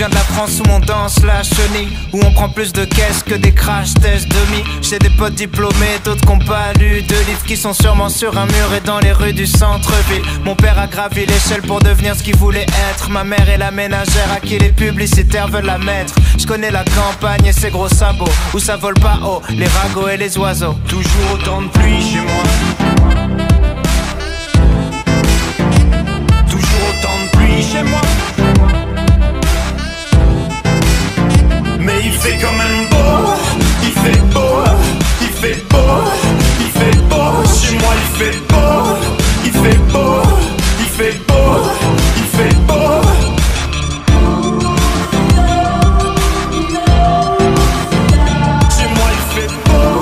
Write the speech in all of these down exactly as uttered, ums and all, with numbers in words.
viens de la France où on danse la chenille, où on prend plus de caisses que des crash tests demi. J'ai des potes diplômés, d'autres qui n'ont pas lu de livres, qui sont sûrement sur un mur et dans les rues du centre-ville. Mon père a gravi l'échelle pour devenir ce qu'il voulait être. Ma mère est la ménagère à qui les publicitaires veulent la mettre. Je connais la campagne et ses gros sabots, où ça vole pas haut, les ragots et les oiseaux. Toujours autant de pluie chez moi. Toujours autant de pluie chez moi. Mais il fait quand même beau. Il fait beau. Il fait beau. Il fait beau. Chez moi il fait beau. Il fait beau. Il fait beau. Il fait beau. Chez moi il fait beau.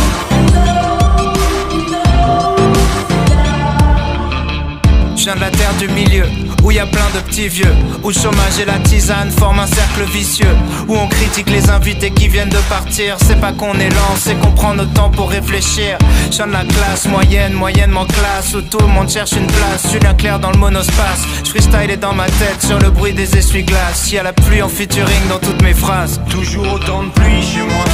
Je viens de la terre du milieu, où y a plein de petits vieux, où le chômage et la tisane forment un cercle vicieux, où on critique les invités qui viennent de partir. C'est pas qu'on est lent, c'est qu'on prend notre temps pour réfléchir. Je viens de la classe moyenne, moyennement classe, où tout le monde cherche une place. Julien Clerc dans le monospace, je freestyle est dans ma tête sur le bruit des essuie-glaces. Y a la pluie en featuring dans toutes mes phrases. Toujours autant de pluie chez moi.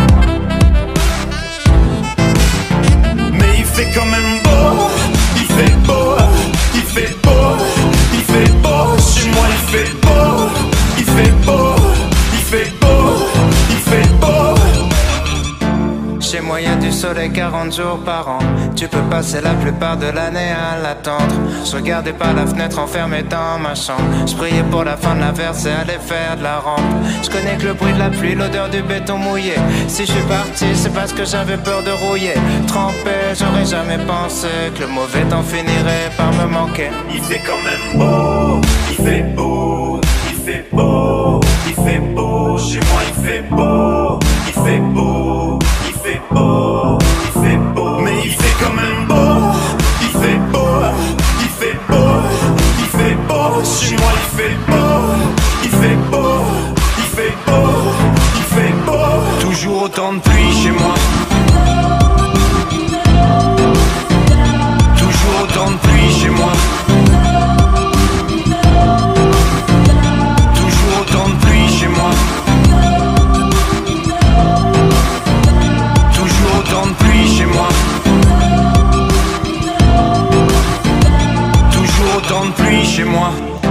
Mais il fait quand même beau. Il fait beau. Il fait beau, il fait beau, chez moi il fait beau, il fait beau, il fait beau, il fait beau. Chez moi y'a du soleil quarante jours par an. Tu peux passer la plupart de l'année à l'attendre. Je regardais par la fenêtre enfermé dans ma chambre. Je priais pour la fin de la verse et aller faire de la rampe. Je connais que le bruit de la pluie, l'odeur du béton mouillé. Si je suis parti c'est parce que j'avais peur de rouiller. Trempé, j'aurais jamais pensé que le mauvais temps finirait par me manquer. Il fait quand même beau, il fait beau, il fait beau, il fait beau. Chez moi il fait beau, il fait beau, il fait beau, il fait beau. Mais il fait quand même beau, il fait beau, il fait beau, il fait beau. Chez moi il fait beau, il fait beau, il fait beau, il fait beau. Toujours autant de pluie chez moi. Toujours autant de pluie chez moi. Toujours autant de pluie chez moi. Toujours autant de pluie chez moi. Toujours autant de pluie chez moi.